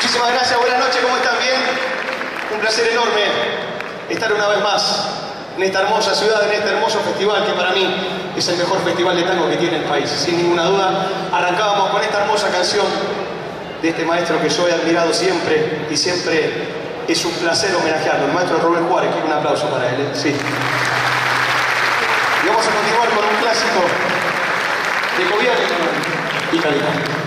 Muchísimas gracias, buenas noches, ¿cómo están? ¿Bien? Un placer enorme estar una vez más en esta hermosa ciudad, en este hermoso festival que para mí es el mejor festival de tango que tiene el país. Sin ninguna duda, arrancábamos con esta hermosa canción de este maestro que yo he admirado siempre y siempre es un placer homenajearlo, el maestro Rubén Juárez. Quiero un aplauso para él, ¿eh? Sí. Y vamos a continuar con un clásico de Cobian y Calidad.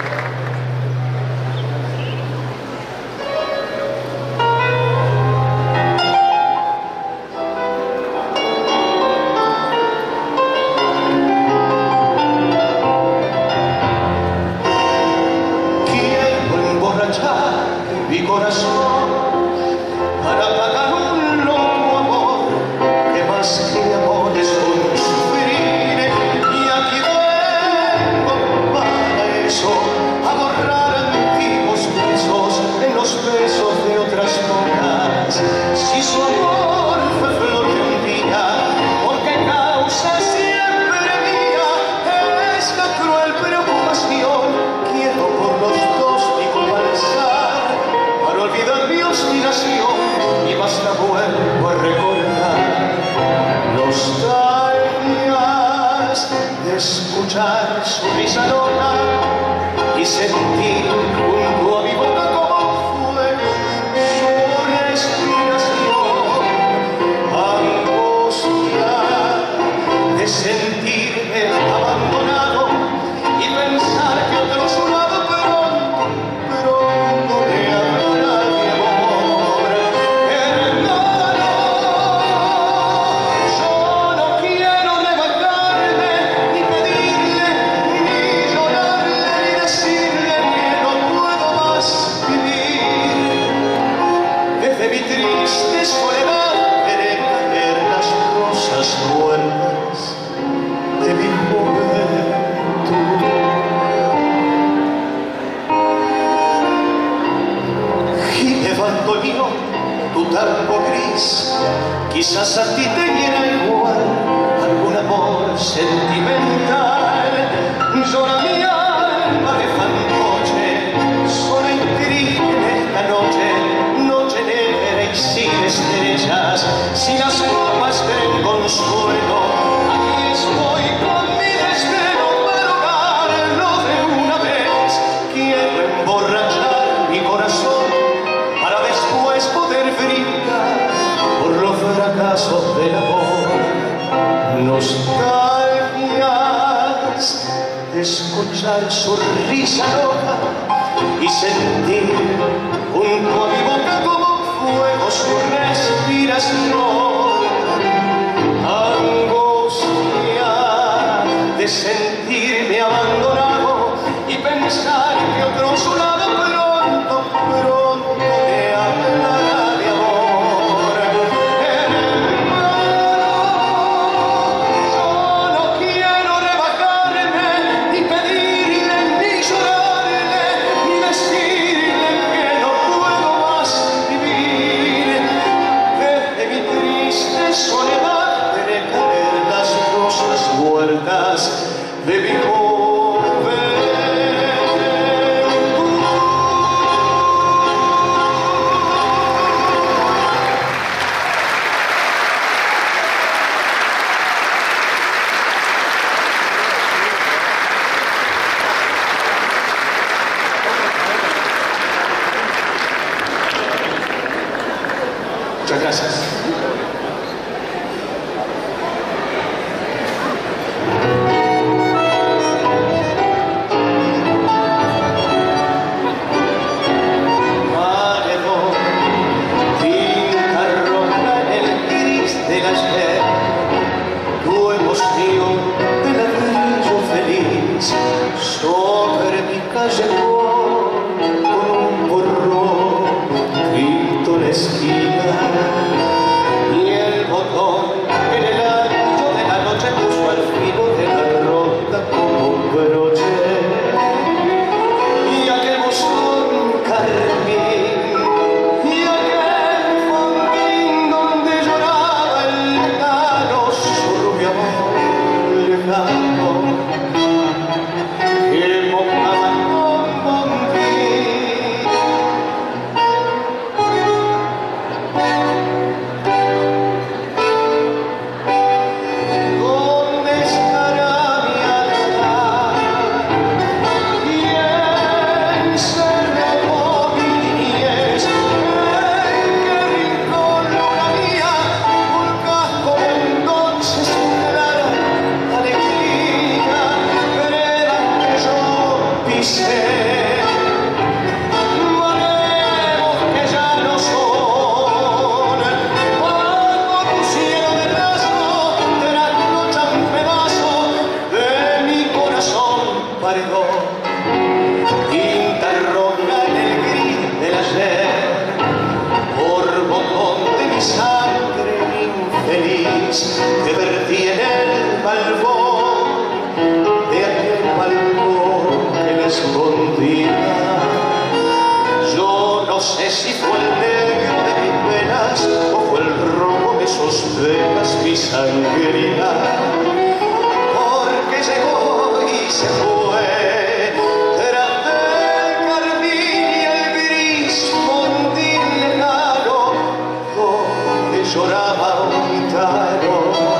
Mi corazón para pagar un loco amor que más que amor es un sufrir, y aquí vengo para eso, a borrar antiguos besos en los besos de otras bocas. Si su amor fue flor de un día, porque causa siempre mía esta cruel preocupación, quiero por los dos mi convalesar para olvidar mi obstinación, y basta vuelvo a recordar nostalgias de escuchar su risa loca y sentir junto a mi boca como fuego su respiración, angustia de sentirme abandonado y pensar que otro a su lado pronto le hablará de amor. Hermano, yo no quiero levantarme ni pedirle, ni llorarle, ni decirle que no puedo más vivir. Desde mi triste soledad veré caer las rosas muertas de mi juventud. Y abandonó tu tango gris, quizás a ti te llena igual algún amor sentimental. Llora mi alma de fantoche, sola y triste en esta noche negra y sin estrellas. Si las copas del consuelo, aquí estoy con mi desvelo para ahogarlo de una vez. Quiero emborrachar mi corazón para después poder brindar por los fracasos del amor. Nostalgias de escuchar su risa loca y sentir junto a mi boca como fuego su respiración. Angustia de sentirme abandonado y pensar que otro a su lado pronto me hablará de amor. Hermano, yo no quiero rebajarme, ni pedirle, ni llorarle, ni decirle que no puedo más vivir. Desde mi triste soledad veré caer las rosas muertas de mi juventud. Muchas gracias. Maledón, tinta roja en el gris del ayer, tu emoción de ladrillo feliz sobre mi callejón con un borrón pinto la esquina. sé si fue el negro de mis venas o fue el rojo de sus venas mi sangría, porque llegó y se fue tras del carmín y el gris montín lejano donde lloraba un taro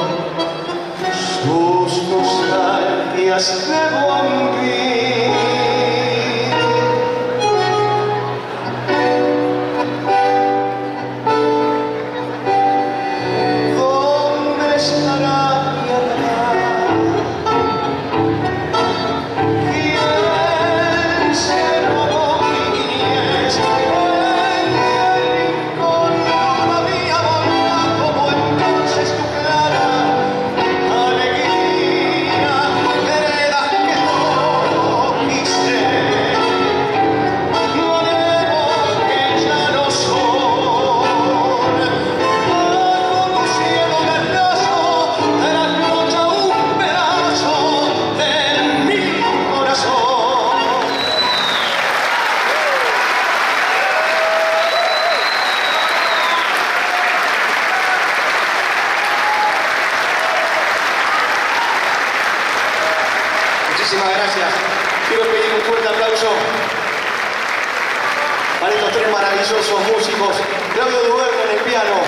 sus nostalgias de bombín. Muchísimas gracias. Quiero pedir un fuerte aplauso para estos tres maravillosos músicos. Claudio Duverno en el piano,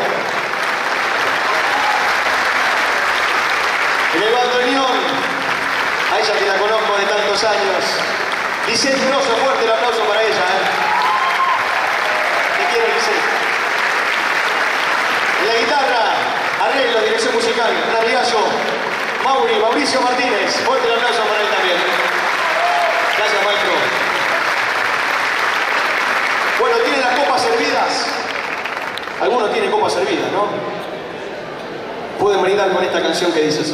en el bandoneón, a ella que la conozco de tantos años, Lisette Grosso, fuerte el aplauso para ella. Te quiero, Lisette. En la guitarra, arreglo, dirección musical, Narigallo, Mauricio Martínez, fuerte el aplauso para él también. Gracias, maestro. Bueno, ¿tienen las copas servidas? Algunos tienen copas servidas, ¿no? Pueden brindar con esta canción que dice así.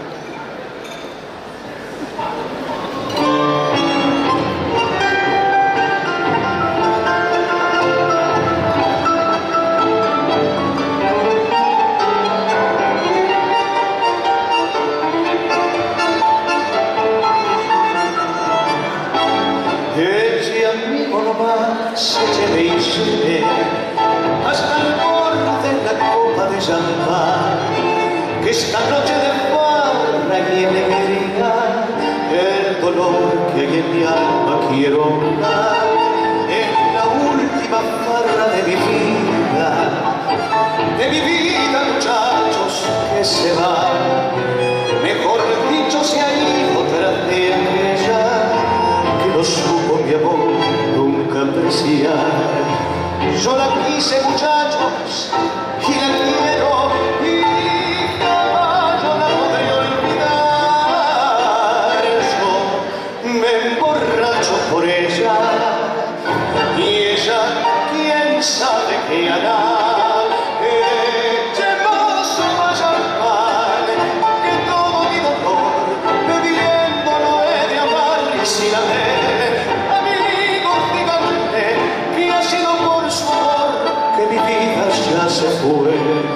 Se lleve y lleve hasta el borde de la copa de champán, que esta noche de farra y alegría el dolor que hay en mi alma quiero dar. Es la última farra de mi vida muchachos, que se va, mejor dicho se ha ido tras de aquella que no supo mi amor apreciar. Yo la quise, muchachos, y la quiero, y jamás yo la podré olvidar. Yo me emborracho por ella, y ella, quién sabe qué hará. Se fue.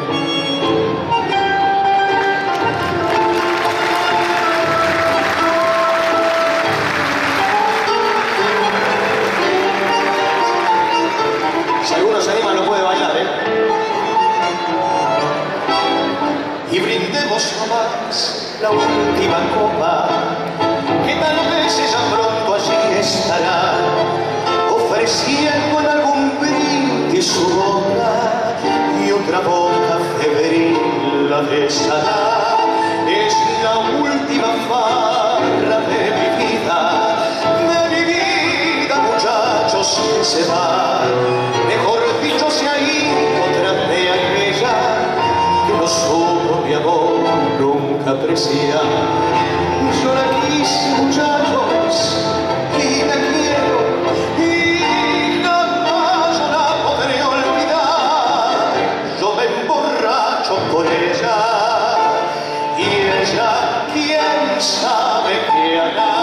Si alguno se anima, no puede bailar, Y brindemos nomás la última copa, que tal vez ella pronto allí estará, ofreciendo en algún brindis su boca. Y otra boca febril la besará. Es la última farra de mi vida, muchachos, que se va. Mejor dicho, se ha ido tras de aquella que no supo mi amor nunca apreciar. Yo la quise, muchachos, y la quiero, y jamás yo la podré olvidar. Yo me emborracho por ella, y ella, quién sabe qué hará.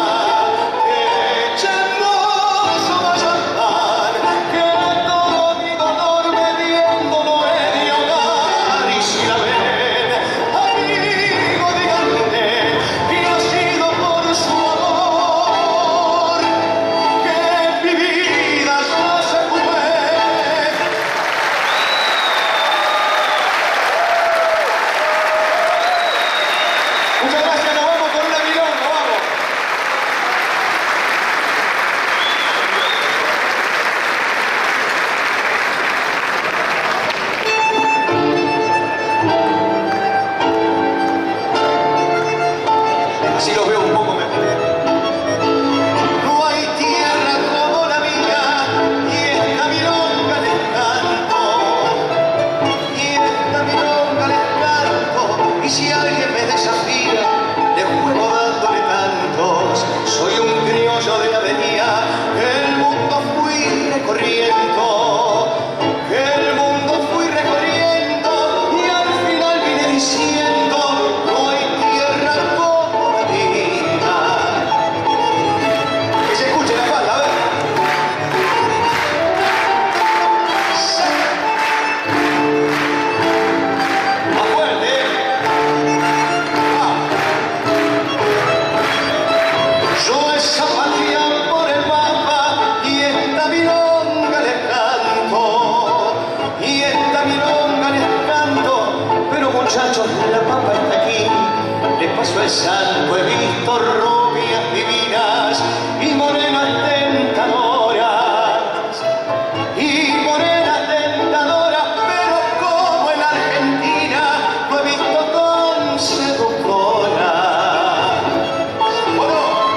rezando he visto rubias divinas y morenas tentadoras, pero como en Argentina lo he visto con seductora. Bueno,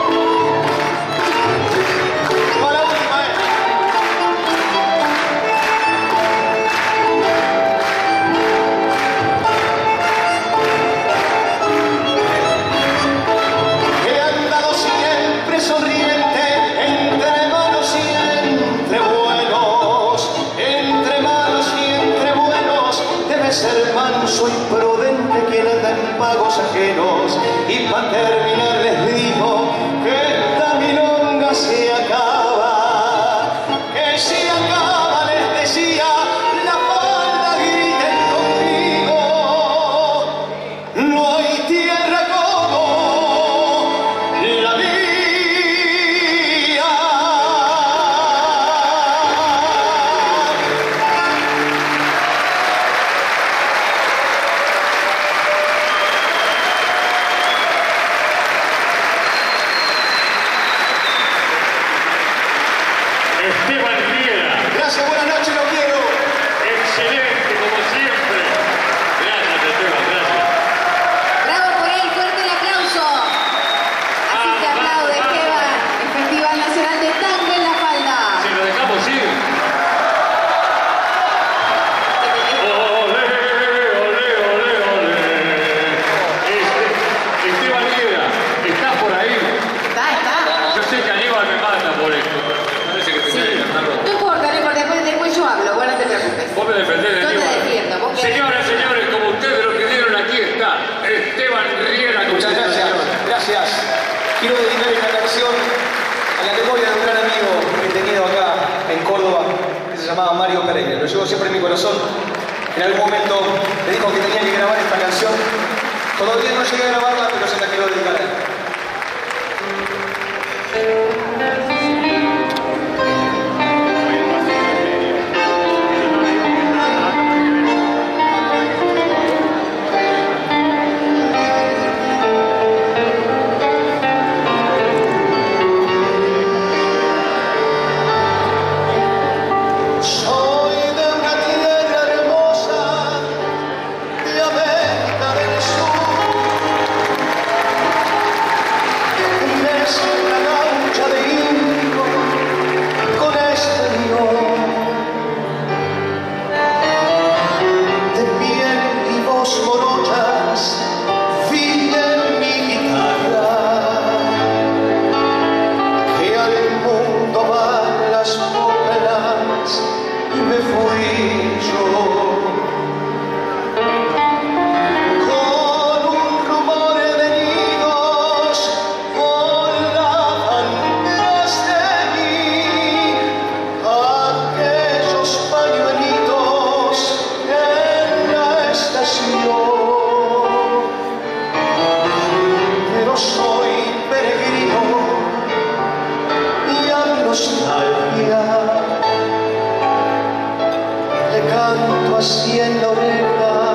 para la última vez. He andado siempre sonriente, entre manos y entre buenos, debe ser manso y prudente quien anda en pagos ajenos. Y para terminar les digo que esta milonga se acaba, que se acaba, les decía, la falda griten conmigo. No hay tierra como la mía. Esteban Riera, Gracias, buenas noches, lo quiero. excelente como siempre. Gracias, Esteban, gracias. Bravo por él, fuerte el aplauso. Así se aplaude Esteban, el Festival Nacional de Tango en La Falda. Se lo dejamos ir. Olé, olé, olé, olé. Esteban Riera, ¿estás por ahí? Está. Yo sé que Aníbal me mata por esto. Parece que te Sí. cae la No importa, después yo hablo, vos no te preocupes. Vos me defendés de Yo te Aníbal. defiendo, vos querés. Señoras, señores, como ustedes lo pidieron, aquí está Esteban Riera. Muchas gracias, gracias. Quiero dedicar esta canción a la memoria de un gran amigo que he tenido acá en Córdoba, que se llamaba Mario Pereira. Lo llevo siempre en mi corazón. En algún momento me dijo que tenía que grabar esta canción. Todavía no llegué a grabarla, pero se la quiero dedicar a él. Soy de una tierra hermosa, de América del Sur, mezcla gaucha de indio con exterior, de piel y voz morochas, fina en mi guitarra, que al mundo van las operas y me fui yo. Con un rumor de nidos volaban tras de mí aquellos pañuelitos en la estación. Pero soy peregrino y a mi nostalgia le canto así en la oreja